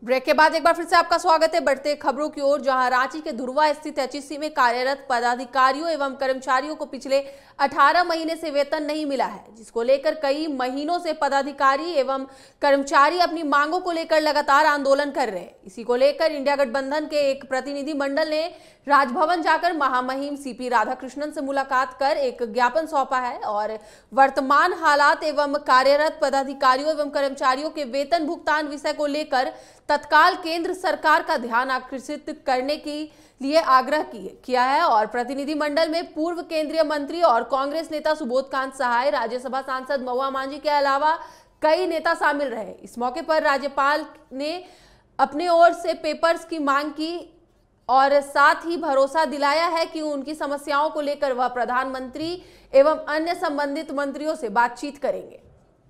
Break के बाद एक बार फिर से आपका स्वागत है। बढ़ते खबरों की ओर, जहां रांची के धुर्वा स्थित एचईसी में कार्यरत पदाधिकारियों एवं कर्मचारियों को पिछले 18 महीने से वेतन नहीं मिला है, जिसको लेकर कई महीनों से पदाधिकारी एवं कर्मचारी अपनी मांगों को लेकर लगातार आंदोलन कर रहे हैं। इसी को लेकर इंडिया गठबंधन के एक प्रतिनिधि मंडल ने राजभवन जाकर महामहिम सीपी राधाकृष्णन से मुलाकात कर एक ज्ञापन सौंपा है और वर्तमान हालात एवं कार्यरत पदाधिकारियों एवं कर्मचारियों के वेतन भुगतान विषय को लेकर तत्काल केंद्र सरकार का ध्यान आकर्षित करने के लिए आग्रह किया है। और प्रतिनिधि मंडल में पूर्व केंद्रीय मंत्री और कांग्रेस नेता सुबोधकांत सहाय, राज्यसभा सांसद महुआ मांझी के अलावा कई नेता शामिल रहे। इस मौके पर राज्यपाल ने अपने ओर से पेपर्स की मांग की और साथ ही भरोसा दिलाया है कि उनकी समस्याओं को लेकर वह प्रधानमंत्री एवं अन्य संबंधित मंत्रियों से बातचीत करेंगे।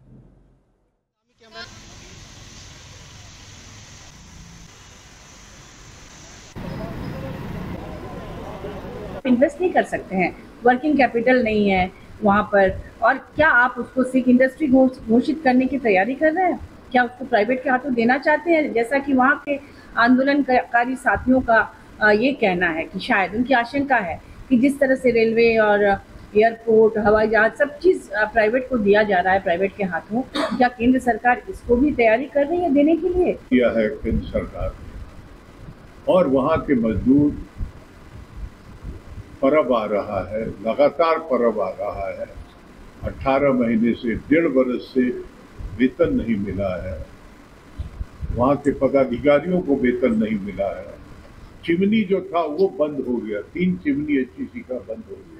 इन्वेस्ट नहीं कर सकते हैं, वर्किंग कैपिटल नहीं है वहाँ पर। और क्या आप उसको सिख इंडस्ट्री घोषित करने की तैयारी कर रहे हैं? क्या उसको प्राइवेट के हाथों देना चाहते हैं, जैसा कि वहाँ के आंदोलनकारी साथियों का ये कहना है कि शायद उनकी आशंका है कि जिस तरह से रेलवे और एयरपोर्ट, हवाई जहाज, सब चीज़ प्राइवेट को दिया जा रहा है, प्राइवेट के हाथों, क्या केंद्र सरकार इसको भी तैयारी कर रही है देने के लिए? किया है केंद्र सरकार, और वहाँ के मजदूर परब आ रहा है, लगातार परब आ रहा है। 18 महीने से, 1.5 बरस से वेतन नहीं मिला है। वहाँ के पदाधिकारियों को वेतन नहीं मिला है। चिमनी जो था वो बंद हो गया, 3 चिमनी एचईसी का बंद हो गया।